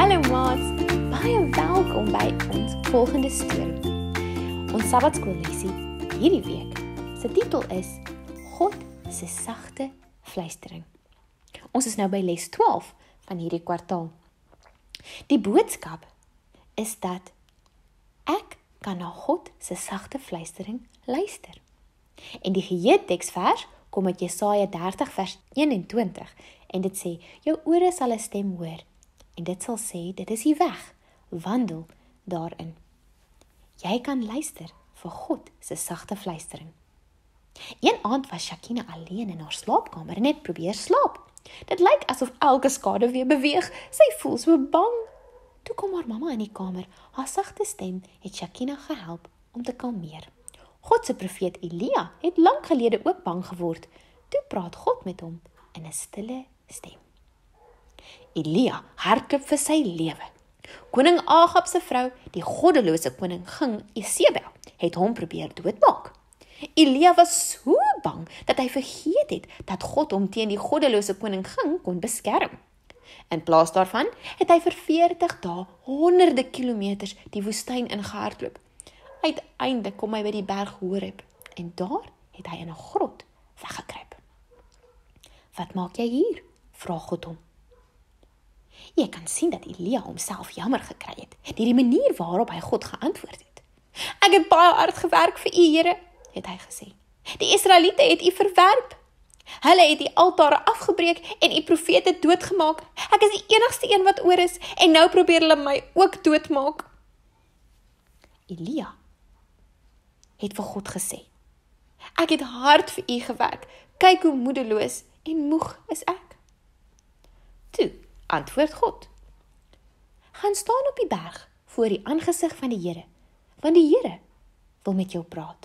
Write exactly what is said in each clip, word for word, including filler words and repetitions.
Hallo maats, baie welkom by ons volgende storie. Ons Sabbatskoollesie hierdie week se titel is God se sagte fluistering. Ons is nou by les twaalf van hierdie kwartaal. Die boodskap is dat ek kan na God se sagte fluistering luister. En die geheelteksvers kom uit Jesaja dertig vers eenentwintig en dit sê, jou ore sal 'n stem hoor en dit sal sê, dit is die weg, wandel daarin. Jy kan luister vir God se sagte fluistering. Een aand was Shakina alleen in haar slaapkamer en net probeer slaap. Dit lyk asof elke skade weer beweeg, sy voel so bang. Toe kom haar mamma in die kamer, haar sagte stem het Shakina gehelp om te kalmeer. God se profeet Elia het lank gelede ook bang geword. Toe praat God met hom in 'n stille stem. Elia hardloop vir sy lewe. Koning Agab se vrou, die goddelose koning ging Jezebel, het hom probeer doodmaak. Elia was so bang dat hy vergeet het dat God hom teen die goddelose koning ging kon beskerm. In plaas daarvan het hy vir veertig dae honderde kilometers die woestyn ingehardloop. Uiteindelik kom hy by die berg Horeb en daar het hy in 'n grot weggekruip. Wat maak jy hier? Vra God hom. Jy kan sien dat Elia homself jammer gekry het, deur die manier waarop hy God geantwoord het. Ek het baie hard gewerk vir u, Here, het hy gesê. Die Israeliete het u verwerp. Hulle het die altare afgebreek en u profete doodgemaak. Ek is die enigste een wat oor is en nou probeer hulle my ook doodmaak. Elia het vir God gesê, ek het hard vir u gewerk, kyk hoe moedeloos en moeg is ek. Toe antwoord God, gaan staan op die berg voor die aangesig van die Here, want die Here wil met jou praat.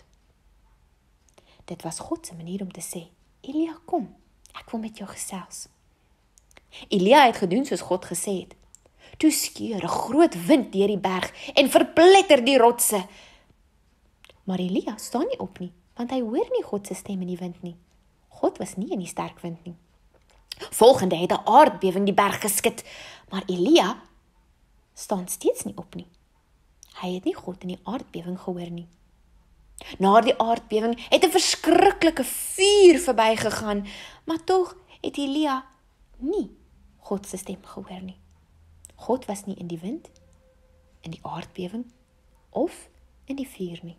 Dit was God se manier om te sê, Elia kom, ek wil met jou gesels. Elia het gedoen soos God gesê het. Toe skeur 'n groot wind deur die berg en verpletter die rotse. Maar Elia staan nie op nie, want hy hoor nie God se stem in die wind nie. God was nie in die sterk wind nie. Volgende het 'n aardbewing die berg geskit, maar Elia staan steeds nie op nie. Hy het nie God in die aardbewing gehoor nie. Na die aardbewing het 'n verskriklike vuur verbygegaan, maar tog het Elia nie God se stem gehoor nie. God was nie in die wind, in die aardbewing of in die vuur nie.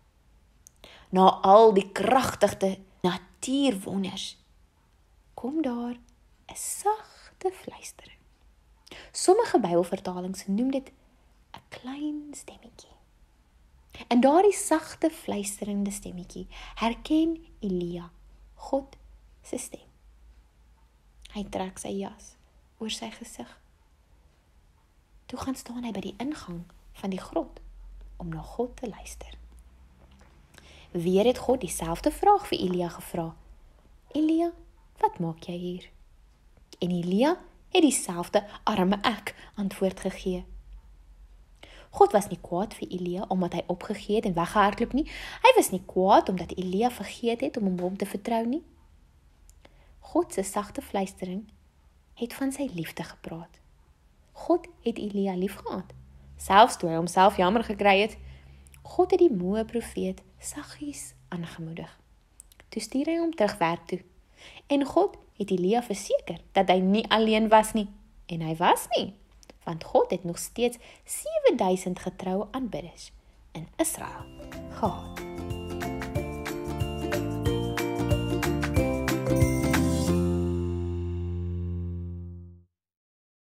Na al die kragtige natuurwonders kom daar 'n sagte fluistering. Sommige Bybelvertalings noem dit 'n klein stemmetjie. En daardie sagte fluisterende stemmetjie herken Elia God se stem. Hy trek sy jas oor sy gesig. Toe gaan staan hy by die ingang van die grot om na God te luister. Weer het God dieselfde vraag vir Elia gevra. Elia, wat maak jy hier? En Elia het dieselfde arme ek antwoord gegee. God was nie kwaad vir Elia omdat hy opgegee het en weggehardloop nie. Hy was nie kwaad omdat Elia vergeet het om hom te vertrou nie. God se sagte fluistering het van sy liefde gepraat. God het Elia liefgehad, selfs toe hy homself jammer gekry het. God het die moeë profeet saggies aangemoedig. Toe stuur hy hom terug werk toe. En God het Elia verseker dat hy nie alleen was nie. En hy was nie, want God het nog steeds sewe duisend getroue aanbidders in Israel gehad.